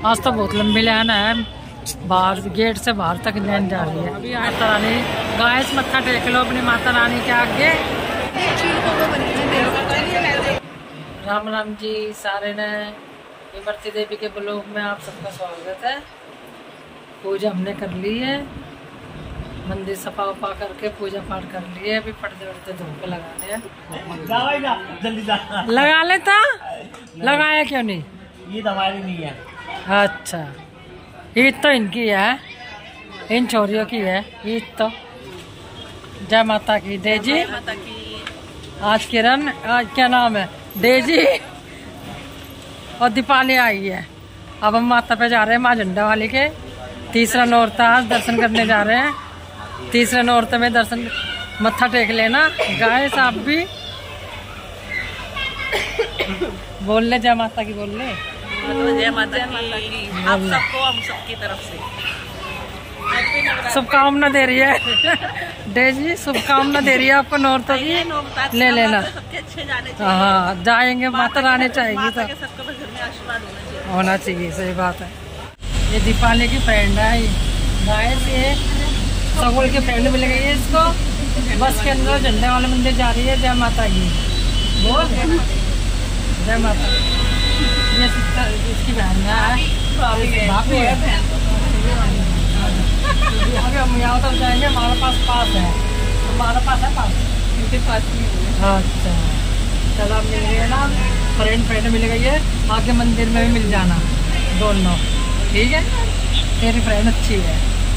आज तो बहुत लंबी लाइन है, बाहर गेट से बाहर तक लाइन जा रही है। अभी माता रानी गाय से मत्था टेक लो अपनी माता रानी के आगे। राम राम जी सारे ने, इमरती देवी के ब्लॉग में आप सबका स्वागत है। पूजा हमने कर ली है, मंदिर सफा उपा करके पूजा पाठ कर लिए। अभी पर्दे वर्दे धूप लगाने हैं। जल्दी लगा लेता, लगाया क्यों नहीं? ये हमारी नहीं है। अच्छा, ईद तो इनकी है, इन छोरियों की है ईद तो। जय माता की। डेजी आज किरण, आज क्या नाम है, डेजी और दीपाली आई है। अब हम माता पे जा रहे हैं, माँ झंडा वाली के। तीसरा नौरता आज दर्शन करने जा रहे हैं। तीसरे नौरते में दर्शन मत्था टेक लेना। गाय साहब भी बोल ले जय माता की, बोल ले जय माता की। आप सबको हम सबकी तरफ से शुभकामना दे रही है। डेजी शुभकामना दे रही है आपको नौरतों की, ले लेना। अच्छे जाने चाहिए। हाँ जाएंगे, माता रानी चाहेगी तो सबको घर में आशीर्वाद होना चाहिए। सही बात है। ये दीपाली की फ्रेंड है, गाय से सगुल की फ्रेंड मिल गई है इसको। बस के अंदर झंडे वाले मंदिर जा रही है। जय माता की बोल, जय माता। ये इसकी बहन है, भाभी है। अभी हम यहाँ तक जाएंगे, हमारे पास है, हमारे पास है पास, इनके पास नहीं। अच्छा चलो, मिल गई है ना फ्रेंड मिल गई है। आगे मंदिर में भी मिल जाना दोनों, ठीक है? तेरी फ्रेंड अच्छी है।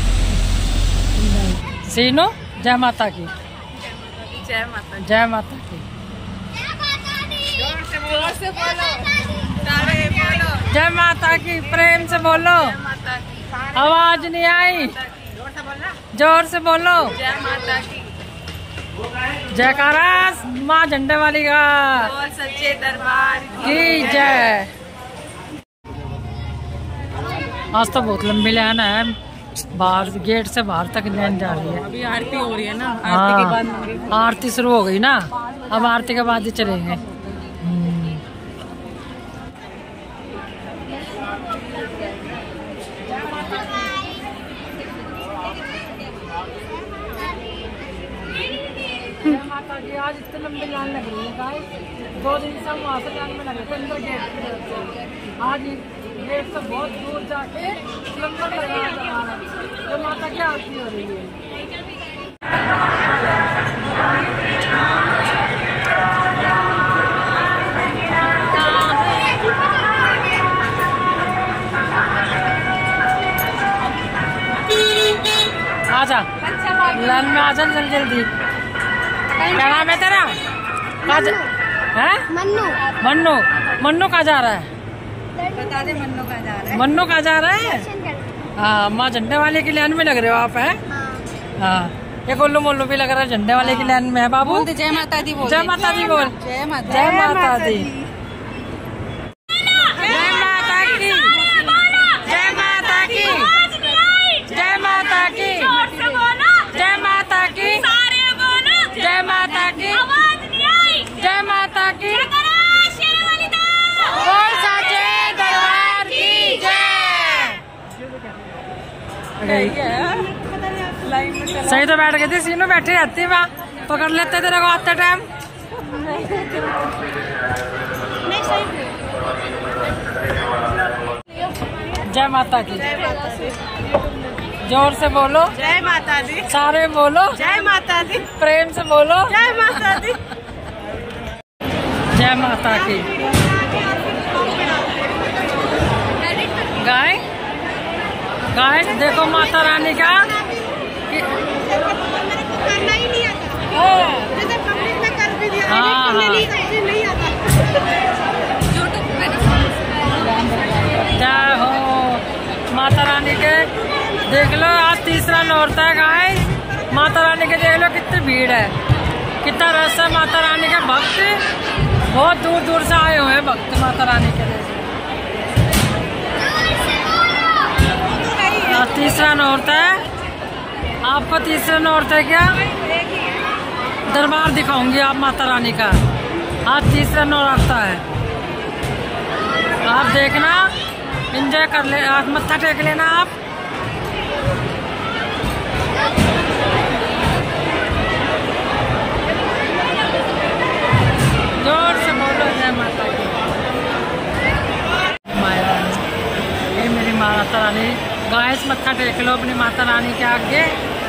सीनो जय माता की। जय माता। जय माता की। जोर से बोलो। जय माता की, प्रेम से बोलो। आवाज नहीं आई, जोर से बोलो। जय माता की। जयकारा माँ झंडे वाली का और सच्चे दरबार की जय। आज तो बहुत लंबी लाइन है, बाहर गेट से बाहर तक लाइन जा रही है। अभी आरती हो रही है ना, आरती के बाद आरती शुरू हो गई ना, अब आरती के बाद ही चलेंगे। आज इतनी लंबी लाइन लग रही है गाइस। 2 दिन से हम वहाँ से लाइन में लगे थे अंदर गेट की तरफ से। आज गेट से बहुत दूर जाके लंबा लगा जो माता की आरती हो रही है। आजा लाइन में, आजा जल्दी जल्दी। क्या नाम है तेरा? मन्नू। मन्नू मन्नू कहाँ जा रहा है? बता दे मन्नू कहाँ जा रहा है। मन्नू कहाँ जा रहा है? हाँ, माँ झंडे वाले की लाइन में लग रहे हो आप, है? हाँ, ये गोलू मोलू भी लग रहा है झंडे वाले की लाइन में है। बाबू जय माता दी बोल। जय माता दी बोल। जय माता। जय माता दी। जय माता की। जय माता की। जय माता की। जय माता की। जय माता की। जय माता की। और साचे दरबार की जय। सही तो बैठ गई थी, सीनू बैठी रहती है वहाँ, पकड़ लेते तेरे को आते टाइम। जय माता की। जोर से बोलो। जय माता दी। सारे बोलो। जय माता दी। प्रेम से बोलो। जय माता दी। जय माता की। गाय गाय देखो माता रानी का करना ही नहीं आता। जैसे पब्लिक में कर भी दिया, हाँ, नहीं आता। जय हो माता रानी के। देख लो आज तीसरा नौरता है गाइस। माता रानी के देख लो कितनी भीड़ है, कितना रस है। माता रानी के भक्त बहुत दूर दूर से आए हुए हैं, भक्त माता रानी के लिए। आज तीसरा नौरता है। आपको तीसरा नौरता है क्या? दरबार दिखाऊंगी आप माता रानी का। आज तीसरा नौरता है, आप देखना एंजॉय कर ले, आप मत्था टेक लेना आप। जोर से बोलो जय माता की। ये मेरी माता रानी, गाइस मत्था टेक लो अपनी माता रानी के आगे।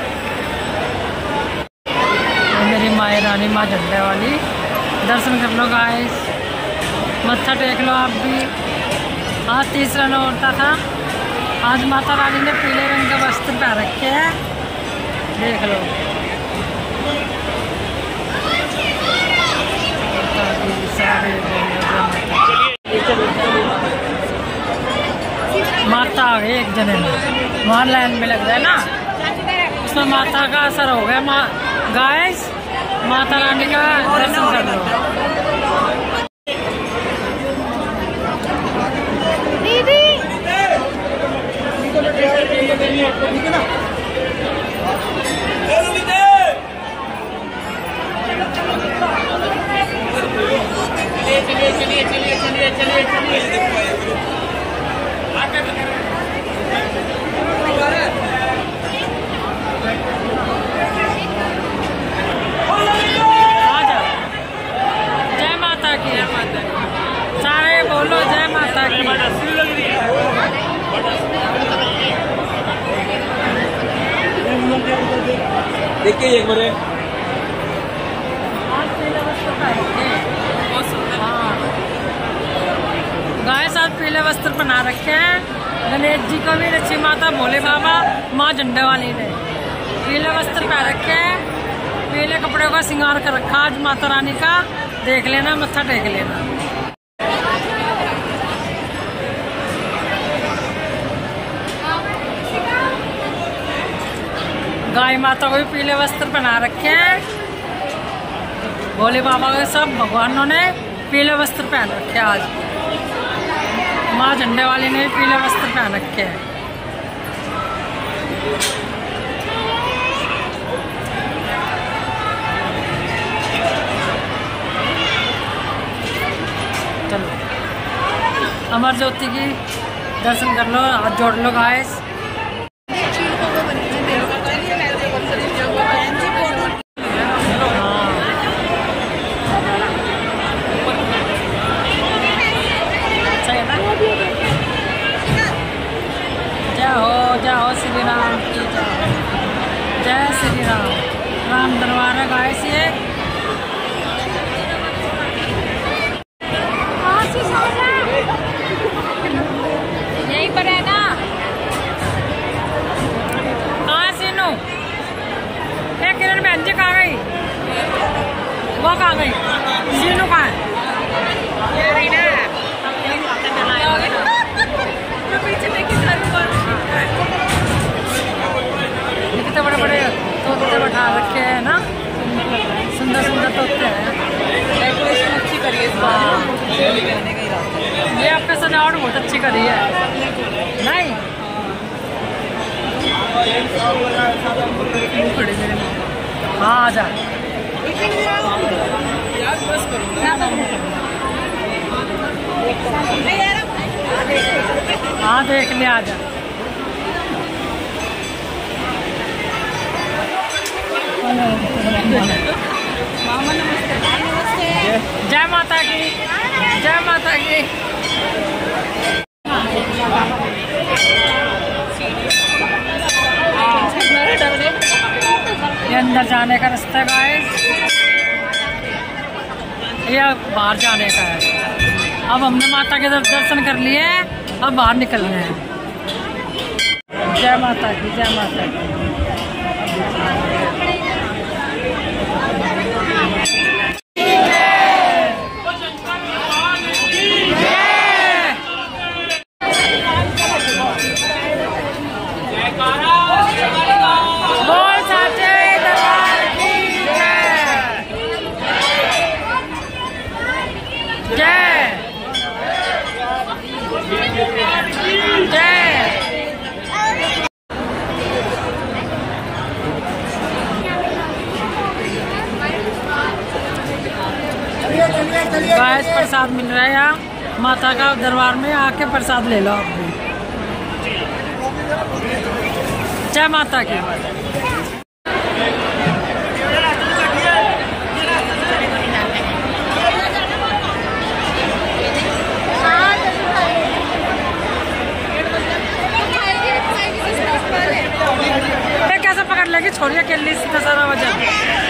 मेरी माए रानी माँ झंडे वाली, दर्शन कर लो गाइस, मत्था टेक लो आप भी। आज तीसरा नौरता था। आज माता रानी ने पीले रंग का वस्त्र पहन रखे हैं, देख लो। माता आ गई एक जने में, वहाँ लाइन में लग जाए ना, उसमें माता का असर हो गया। गाइस माता रानी का दर्शन कर लो। जय माता की, सारे बोलो जय माता की। देखिए एक बार गाय साथ पीले वस्त्र पहना रखे हैं। गणेश जी को भी, लक्ष्मी माता, भोले बाबा, माँ झंडे वाली ने पीले वस्त्र पहन रखे हैं। पीले कपड़ों का श्रृंगार कर रखा आज माता रानी का, देख लेना, मत्था टेक लेना। गाय माता को भी पीले वस्त्र पहना रखे हैं। भोले बाबा के सब भगवानों ने पीले वस्त्र पहन रखे हैं। आज माँ झंडे वाली ने भी पीले वस्त्र पहन रखे हैं। चलो अमर ज्योति की दर्शन कर लो, हाथ जोड़ लो गाइस। जय हो श्री राम की जय, जय श्री राम। राम दरबार है गाइस ये। यहीं पर है ना। कहाँ सीनू? एक किरण बहन जी कहाँ गई? वो कहाँ गई? सीनू कहाँ है? कितने बड़े बड़े तोते बैठा रखे हैं ना, सुंदर सुंदर तोते हैं। डेकोरेशन अच्छी करी है इस बार। ये आपने सजावट बहुत अच्छी करी है, नहीं? हाँ आ जा। हाँ देख लिया, आ जा। जय माता की, जय माता की। ये अंदर जाने का रास्ता गाइस, ये बाहर जाने का है। अब हमने माता के दर्शन कर लिए, अब बाहर निकलना है। जय माता की, जय माता की। गाइस प्रसाद मिल रहा है यहाँ माता का दरबार में, आके प्रसाद ले लो आप भी। जय माता की। कैसे पकड़ लेगी छोरिया के लिए इतना सारा वजन।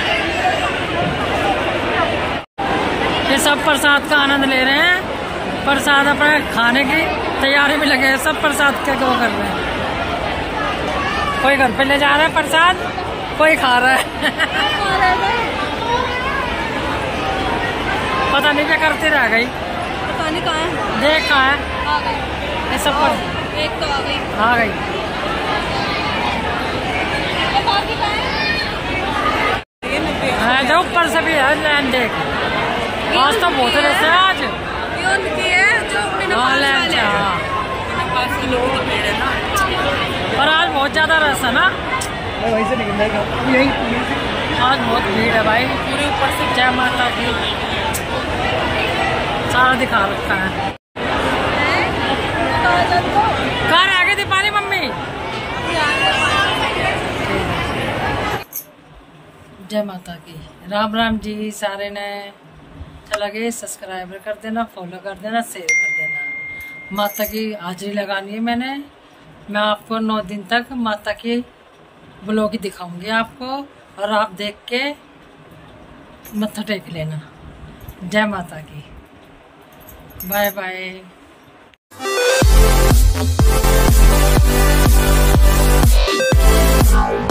ये सब प्रसाद का आनंद ले रहे हैं। प्रसाद अपने खाने की तैयारी में लगे हैं। सब प्रसाद के वो कर रहे हैं। कोई घर पे ले जा रहा है प्रसाद, कोई खा रहा है। पता नहीं क्या करती रह गई। पता नहीं कहाँ है। देख कहाँ है। आ गई। ये सब पर एक तो आ गई। आ गई। जो ऊपर से भी है लैंड देख। आज तो बहुत रस है आज। ये उनकी है जो लैंड है। हाँ 5 किलो की भीड़ है ना। और आज बहुत ज्यादा रस है ना। वहीं से निकल जाएगा यही। आज बहुत भीड़ है भाई। पूरे ऊपर से जय माता की सारा दिखा रखा है। कहाँ रह गई थी पानी मम्मी। जय माता की। राम राम जी सारे ने। चला गए सब्सक्राइबर कर देना, फॉलो कर देना, शेयर कर देना। माता की हाजिरी लगानी है मैंने। मैं आपको 9 दिन तक माता की ब्लॉग दिखाऊंगी आपको, और आप देख के मत्था टेक लेना। जय माता की। Bye bye.